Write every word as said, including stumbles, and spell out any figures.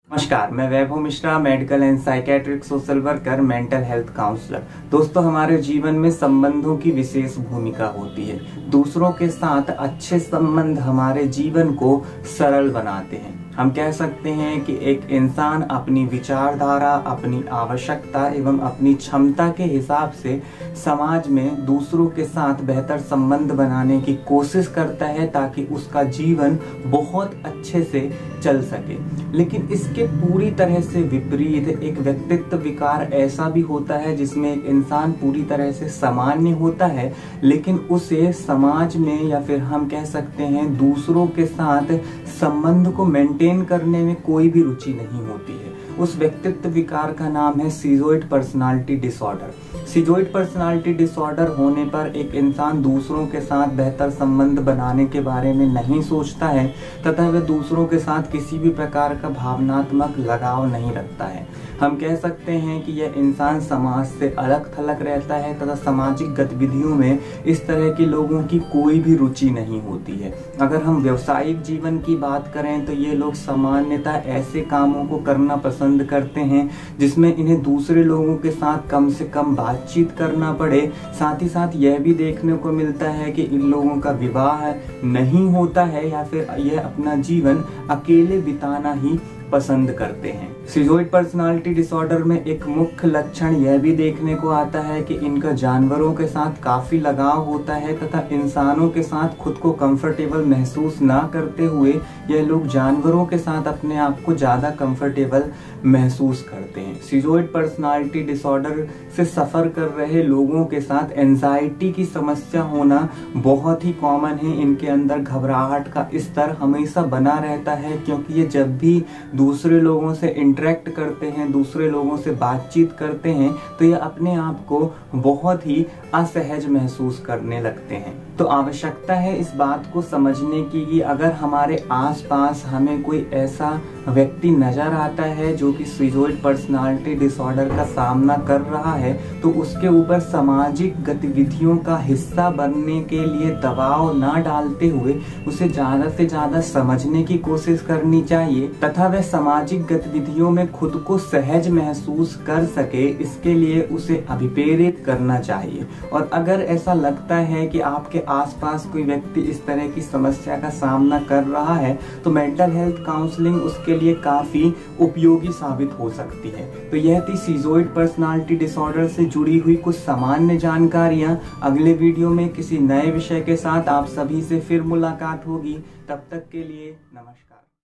नमस्कार, मैं Vaibhav Mishra, medical and psychiatric social worker, mental health counsellor. दोस्तों, हमारे जीवन में संबंधों की विशेष भूमिका होती है। दूसरों के साथ अच्छे संबंध हमारे जीवन को सरल बनाते हैं। हम कह सकते हैं कि एक इंसान अपनी विचारधारा, अपनी आवश्यकता एवं अपनी क्षमता के हिसाब से समाज में दूसरों के साथ बेहतर संबंध बनाने की कोशिश करता है ताकि उसका जीवन बहुत अच्छे से चल सके। लेकिन इसके पूरी तरह से विपरीत एक व्यक्तित्व विकार ऐसा भी होता है जिसमें एक इंसान पूरी तरह से सामान्य होता है, लेकिन उसे समाज में या फिर हम कह सकते हैं दूसरों के साथ संबंध को मेंटेन करने में कोई भी रुचि नहीं होती है। उस व्यक्तित्व विकार का नाम है schizoid personality disorder. Schizoid personality disorder होने पर एक इंसान दूसरों के साथ बेहतर संबंध बनाने के बारे में नहीं सोचता है तथा वह दूसरों के साथ किसी भी प्रकार का भावनात्मक लगाव नहीं रखता है। हम कह सकते हैं कि यह इंसान समाज से अलग थलग रहता है तथा सामाजिक गतिविधियों में इस तरह के लोगों की कोई भी रुचि नहीं होती है। अगर हम व्यवसायिक जीवन की बात करें तो ये लोग सामान्यतः ऐसे कामों को करना पसंद करते हैं जिसमें इन्हें दूसरे लोगों के साथ कम से कम बातचीत करना पड़े। साथ ही साथ यह भी देखने को मिलता है कि इन लोगों का विवाह नहीं होता है या फिर यह अपना जीवन अकेले बिताना ही पसंद करते हैं। शिज़ोइड पर्सनालिटी डिसऑर्डर में एक मुख्य लक्षण यह भी देखने को आता है कि इनका जानवरों के साथ काफी लगाव होता है तथा इंसानों के साथ खुद को कंफर्टेबल महसूस ना करते हुए यह लोग जानवरों के साथ अपने आप को ज्यादा कंफर्टेबल महसूस करते हैं। शिज़ोइड पर्सनालिटी डिसऑर्डर से सफर कर रहे लोगों के साथ एंजाइटी की समस्या होना बहुत ही कॉमन है। इनके अंदर घबराहट का स्तर हमेशा बना रहता है क्योंकि ये जब भी दूसरे लोगों से इंटरेक्ट करते हैं, दूसरे लोगों से बातचीत करते हैं तो ये अपने आप को बहुत ही असहज महसूस करने लगते हैं। तो आवश्यकता है इस बात को समझने की कि अगर हमारे आसपास हमें कोई ऐसा व्यक्ति नजर आता है जो कि शिज़ोइड पर्सनालिटी डिसऑर्डर का सामना कर रहा है तो उसके ऊपर सामाजिक गतिविधियों का हिस्सा बनने के लिए दबाव ना डालते हुए उसे ज्यादा से ज्यादा समझने की कोशिश करनी चाहिए तथा वह सामाजिक गतिविधियों में खुद को सहज महसूस कर सके, इसके लिए उसे अभिप्रेरित करना चाहिए। और अगर ऐसा लगता है कि आपके आसपास कोई व्यक्ति इस तरह की समस्या का सामना कर रहा है तो मेंटल हेल्थ काउंसलिंग उसके लिए काफी उपयोगी साबित हो सकती है। तो यह थी शिज़ोइड पर्सनालिटी डिसऑर्डर से जुड़ी हुई कुछ सामान्य जानकारियां। अगले वीडियो में किसी नए विषय के साथ आप सभी से फिर मुलाकात होगी। तब तक के लिए नमस्कार।